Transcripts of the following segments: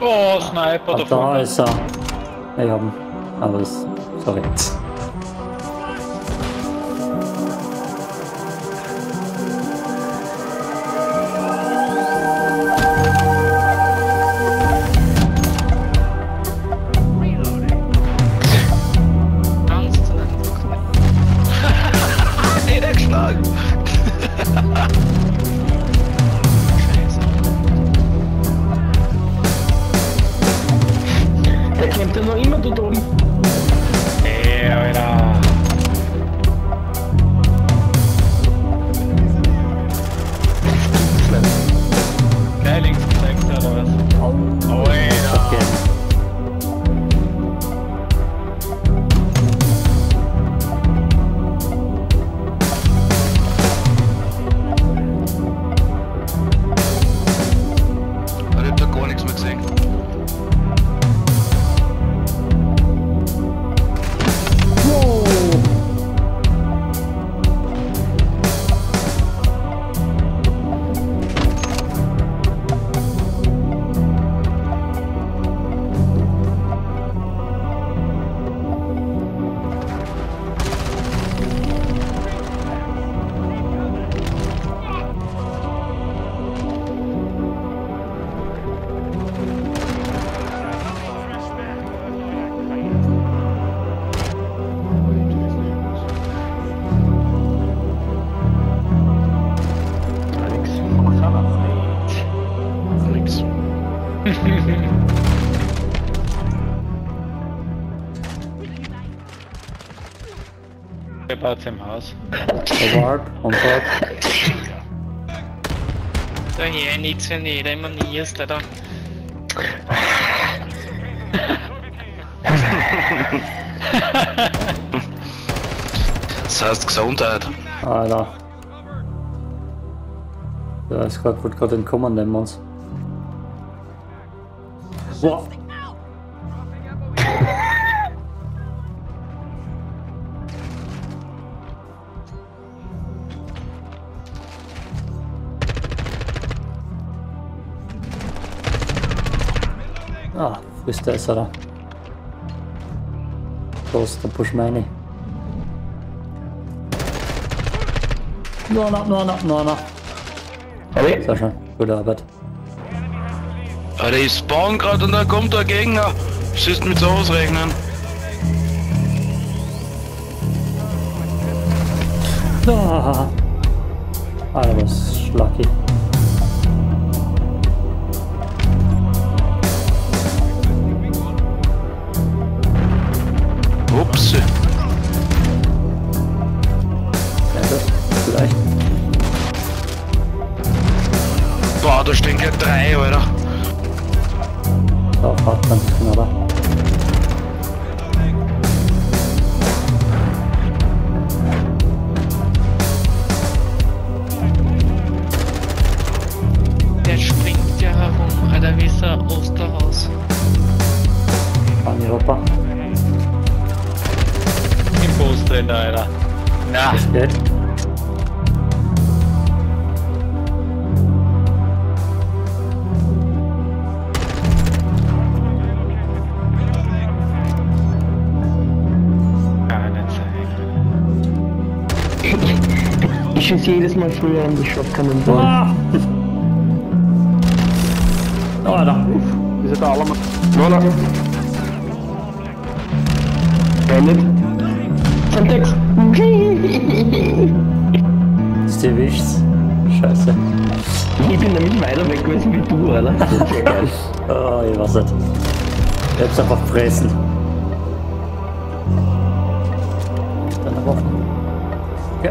Oh, Sniper da Da vorne. ist er. Ich hab ihn. Aber das. Sorry. Niedergeschlagen. Der kämpft ja noch immer dort oben. Ey, Alter. Gleich links gezeigt oder was? Oh, Alter. Okay. Ich hab da gar nichts mehr gesehen. Nix. Der baut im Haus. Overhard, Onboard. Da hier nichts für jeder immer nie ist, Alter. Das heißt Gesundheit. Alter. Der ist gerade entkommen, nehmen wir uns. Wow. Ah, frisst der ist er da. Los, dann push meine. No. Sehr schön, gute Arbeit. Alter, ich spawn gerade und da kommt der Gegner. Schießt mit sowas rechnen. Ah, Alter, was Schlacki. Ups. Ja, das vielleicht. Boah, da stehen gleich 3, Alter. Da fahrt man sich oder? Der springt ja herum, Alter, wie so ein Osterhaus. Fahren die Hopper. Im Post drin, Alter. Na, Das geht. kann nicht sein. Ich schieße jedes Mal früher an die Shotgun und so. Ah! Oh, Alter. Is het allemaal? Voilà. Beendet. Syntax. Ist erwischt's? Scheiße. Ich bin nämlich weiter weg gewesen wie du, Alter. Das ist ja geil. Oh, ich weiß nicht. Ich hab's einfach gefressen. Dann eine Waffe. Ja.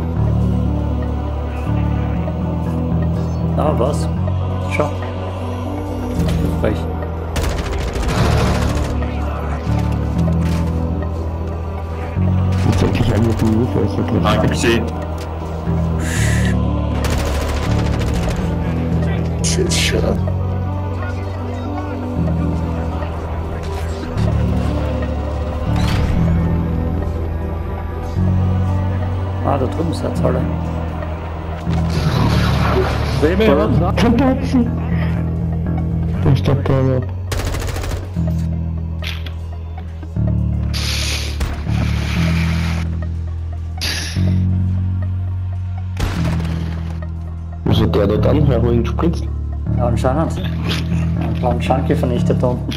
Ah, was? Schau. Frech. Jetzt sollte ich eigentlich den Ruf ausgeklärt. Ah, ich hab gesehen. Shit. Ah, da drüben ist jetzt alle. Kaputzen. Der steht da ab. Also der da dann Heroin spritzt. Ja, anscheinend. Ein kleiner Junkie vernichtet da unten.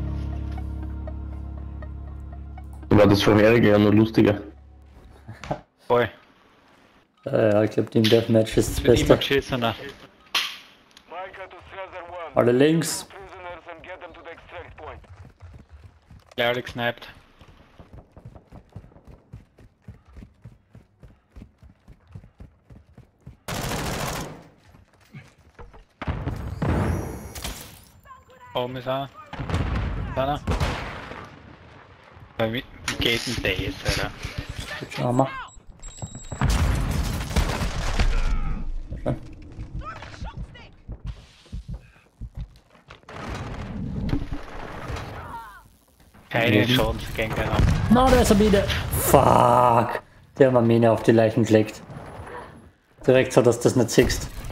War das vorherige ja noch lustiger. Voll. Ja, ich glaube Team Deathmatch ist das Ich bin immer Beste. geschissener. Alle links. Ja, alle gesniped. Oben ist einer. Einer. Wie geht denn das, Alter? Gut, schauen wir. Schön. Keine Chance gegen den haben. Na, da ist er wieder. Fuck. Der hat mir Mine auf die Leichen gelegt. Direkt so, dass du das nicht siehst.